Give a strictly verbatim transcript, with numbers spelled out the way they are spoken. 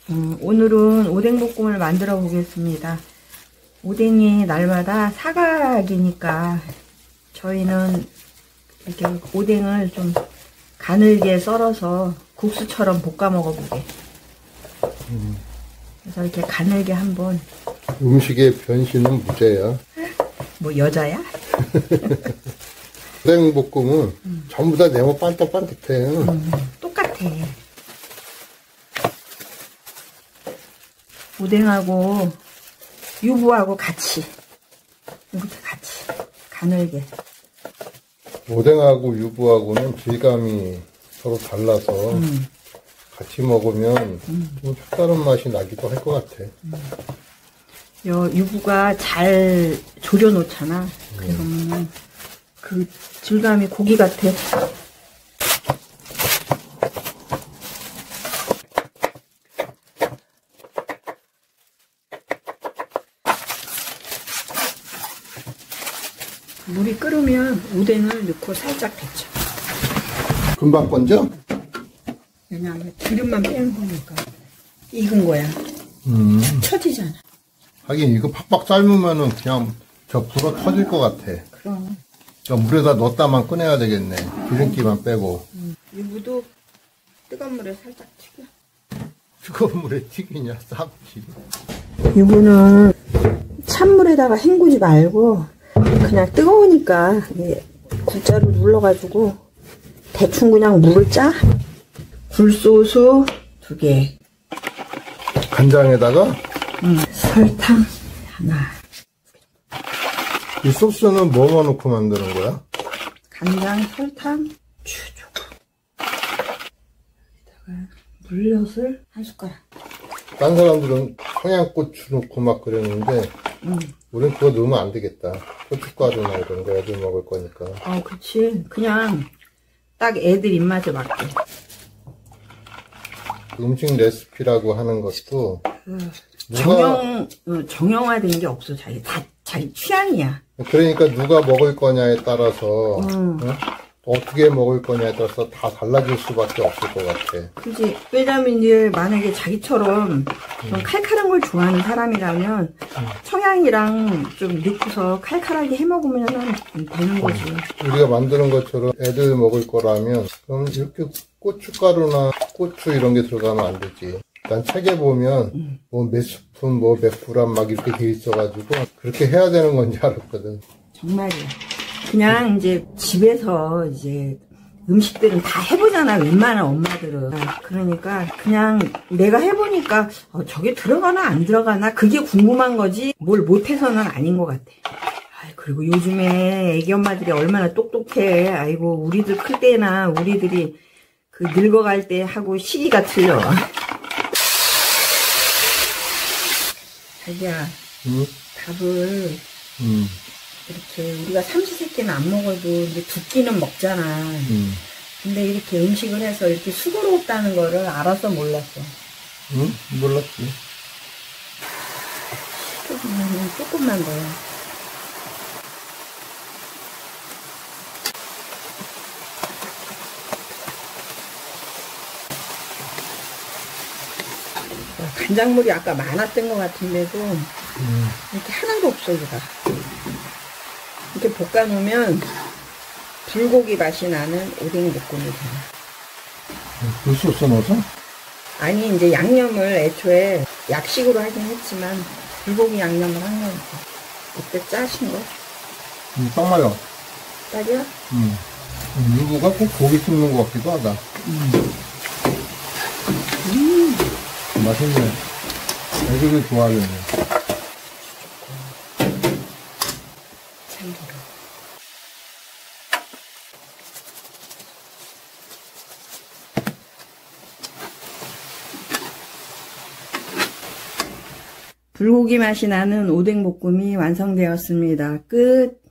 음, 오늘은 오뎅볶음을 만들어 보겠습니다. 오뎅이 날마다 사각이니까 저희는 이렇게 오뎅을 좀 가늘게 썰어서 국수처럼 볶아 먹어보게. 음. 그래서 이렇게 가늘게 한번. 음식의 변신은 무죄야. 뭐 여자야? 오뎅볶음은 음. 전부 다 네모 반듯반듯해. 음, 똑같아. 오뎅하고 유부하고 같이 이렇게 같이 가늘게. 오뎅하고 유부하고는 질감이 서로 달라서 음. 같이 먹으면 음. 좀 색다른 맛이 나기도 할 것 같아. 음. 요 유부가 잘 졸여 놓잖아. 그러면 음. 그 질감이 고기 같아. 물이 끓으면 오뎅을 넣고 살짝 데쳐. 금방 건져? 왜냐하면 기름만 빼는 거니까. 익은 거야. 음. 쳐지잖아. 하긴 이거 팍팍 삶으면은 그냥 저 불어 터질 것 같아. 그럼. 저 물에다 넣었다만 꺼내야 되겠네. 기름기만 빼고. 음. 유부도 뜨거운 물에 살짝 튀겨. 뜨거운 물에 튀기냐? 쌈지. 유부는 찬물에다가 헹구지 말고 그냥 뜨거우니까 굴자로 눌러가지고 대충 그냥 물을 짜. 굴소스 두 개. 간장에다가 음, 설탕 하나. 이 소스는 뭐만 넣고 만드는 거야? 간장, 설탕, 추 조금. 여기다가 물엿을 한 숟가락. 딴 사람들은 청양고추 넣고 막 그랬는데 음. 우린 그거 넣으면 안 되겠다. 고춧가루나 이런 거 애들 먹을 거니까. 어, 그치. 그냥 딱 애들 입맛에 맞게. 음식 레시피라고 하는 것도 음. 정형, 누가, 정형화된 게 없어. 자기 다 자기 취향이야. 그러니까 누가 먹을 거냐에 따라서 음. 응? 어떻게 먹을 거냐에 따라서 다 달라질 수밖에 없을 것 같아. 그지. 왜냐면 이제 만약에 자기처럼 좀 음. 칼칼한 걸 좋아하는 사람이라면 음. 청양이랑 좀 넣고서 칼칼하게 해 먹으면 되는 거지. 음. 우리가 만드는 것처럼 애들 먹을 거라면 그럼 이렇게 고춧가루나 고추 이런 게 들어가면 안 되지. 난 책에 보면 음. 뭐 몇 스푼 뭐 몇 그램 막 이렇게 돼 있어가지고 그렇게 해야 되는 건지 알았거든. 정말이야. 그냥 이제 집에서 이제 음식들은 다 해보잖아. 웬만한 엄마들은. 그러니까 그냥 내가 해보니까 어, 저게 들어가나 안 들어가나 그게 궁금한 거지 뭘 못해서는 아닌 것 같아. 아이, 그리고 요즘에 애기 엄마들이 얼마나 똑똑해. 아이고 우리들 클 때나 우리들이 그 늙어갈 때 하고 시기가 틀려. 자기야, 응? 밥을 응. 이렇게 우리가 삼시세끼는 안 먹어도 이제 두 끼는 먹잖아. 응. 근데 이렇게 음식을 해서 이렇게 수고롭다는 거를 알아서 몰랐어. 응? 몰랐지. 조금만, 조금만 더요. 간장물이 아까 많았던 것 같은데도 음. 이렇게 하나도 없어. 여기가 이렇게 볶아 놓으면 불고기 맛이 나는 오뎅 볶음이 돼요. 굴소스 넣어서? 아니 이제 양념을 애초에 약식으로 하긴 했지만 불고기 양념을 한 거니까. 어때? 짜신 거? 음, 딱 맞아. 딱이야? 음. 유부가 꼭 고기 씹는 것 같기도 하다. 음. 음. 맛있네. 애들이 좋아하겠네. 참기름. 불고기 맛이 나는 오뎅볶음이 완성되었습니다. 끝.